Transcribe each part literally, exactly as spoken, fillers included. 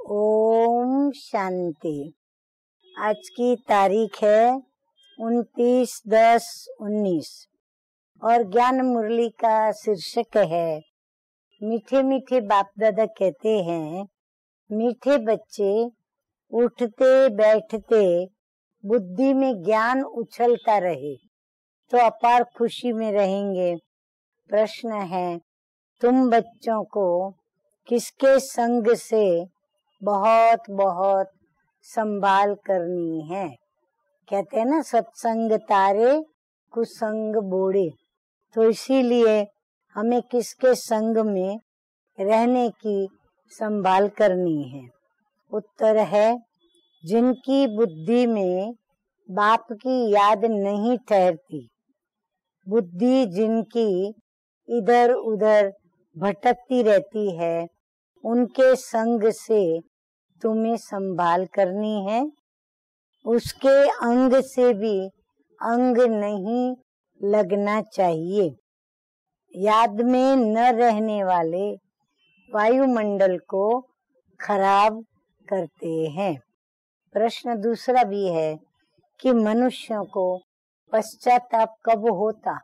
ओम शांति। आज की तारीख है उनतीस दस उन्नीस और ज्ञान मुरली का शीर्षक है मीठे मीठे बाप दादा कहते हैं, मीठे बच्चे उठते बैठते बुद्धि में ज्ञान उछलता रहे तो अपार खुशी में रहेंगे। प्रश्न है, तुम बच्चों को किसके संग से बहुत बहुत संभाल करनी है। कहते हैं ना, सत्संग तारे कुसंग बोड़े। तो इसीलिए हमें किसके संग में रहने की संभाल करनी है। उत्तर है, जिनकी बुद्धि में बाप की याद नहीं ठहरती, बुद्धि जिनकी इधर उधर भटकती रहती है, उनके संग से तुम्हें संभाल करनी है। उसके अंग से भी अंग नहीं लगना चाहिए। याद में न रहने वाले वायुमंडल को खराब करते हैं। प्रश्न दूसरा भी है कि मनुष्यों को पश्चाताप कब होता।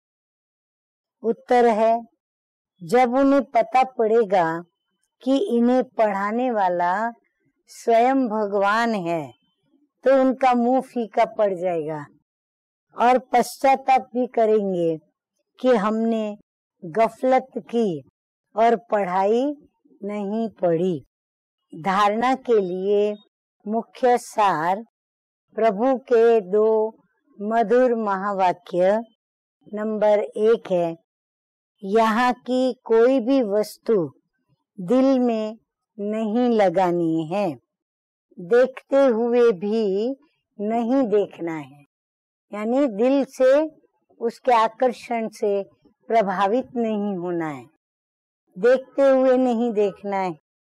उत्तर है, जब उन्हें पता पड़ेगा कि इन्हें पढ़ाने वाला स्वयं भगवान है, तो उनका मुंह फीका पड़ जाएगा और पश्चाताप भी करेंगे कि हमने गफलत की और पढ़ाई नहीं पढ़ी। धारणा के लिए मुख्य सार प्रभु के दो मधुर महावाक्य। नंबर एक है, यहाँ की कोई भी वस्तु दिल में नहीं लगानी है, देखते हुए भी नहीं देखना है। यानी दिल से उसके आकर्षण से प्रभावित नहीं होना है, देखते हुए नहीं देखना है।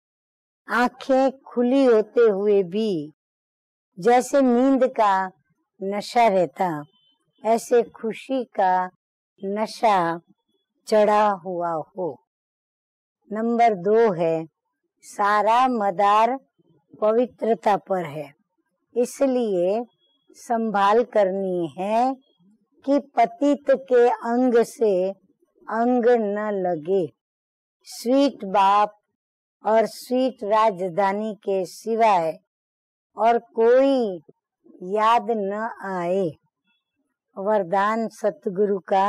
आंखें खुली होते हुए भी जैसे नींद का नशा रहता, ऐसे खुशी का नशा चढ़ा हुआ हो। नंबर दो है, सारा मदार पवित्रता पर है, इसलिए संभाल करनी है कि पतित के अंग से अंग न लगे। स्वीट बाप और स्वीट राजधानी के सिवाय और कोई याद न आए। वरदान सतगुरु का,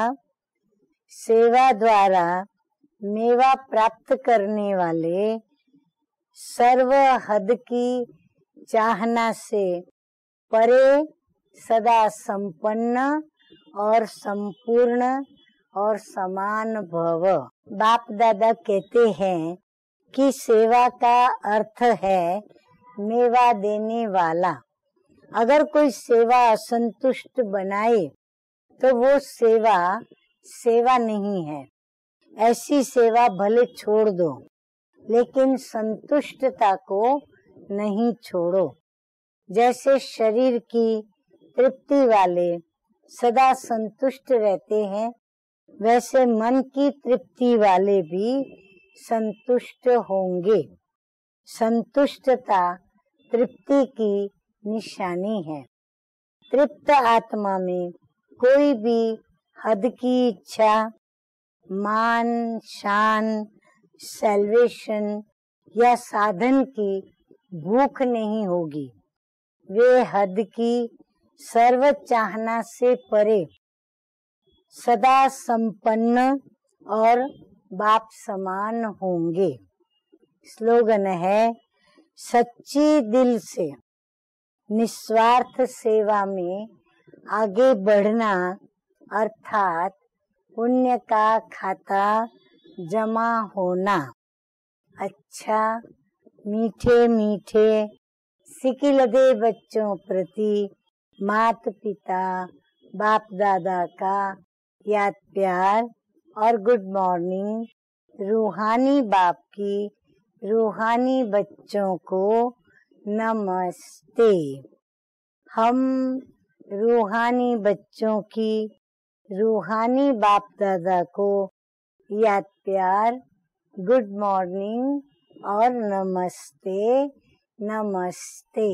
सेवा द्वारा मेवा प्राप्त करने वाले सर्व हद की चाहना से परे सदा संपन्न और संपूर्ण और समान भव। बाप दादा कहते हैं कि सेवा का अर्थ है मेवा देने वाला। अगर कोई सेवा असंतुष्ट बनाए तो वो सेवा सेवा नहीं है। ऐसी सेवा भले छोड़ दो, लेकिन संतुष्टता को नहीं छोड़ो। जैसे शरीर की तृप्ति वाले सदा संतुष्ट रहते हैं, वैसे मन की तृप्ति वाले भी संतुष्ट होंगे। संतुष्टता तृप्ति की निशानी है। तृप्त आत्मा में कोई भी हद की इच्छा, मान शान, सैल्वेशन या साधन की भूख नहीं होगी। वे हद की सर्व चाहना से परे सदा संपन्न और बाप समान होंगे। स्लोगन है, सच्ची दिल से निस्वार्थ सेवा में आगे बढ़ना, अर्थात पुण्य का खाता जमा होना। अच्छा मीठे मीठे सिकिलदे बच्चों प्रति माता पिता बाप दादा का याद प्यार और गुड मॉर्निंग। रूहानी बाप की रूहानी बच्चों को नमस्ते। हम रूहानी बच्चों की रूहानी बाप दादा को याद प्यार, गुड मॉर्निंग और नमस्ते नमस्ते।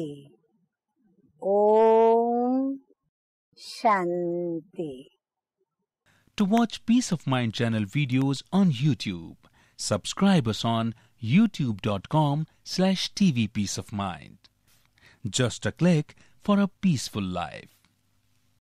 Om Shanti. To watch Peace of Mind channel videos on YouTube, subscribe us on youtube.com slash TV Peace of Mind. Just a click for a peaceful life.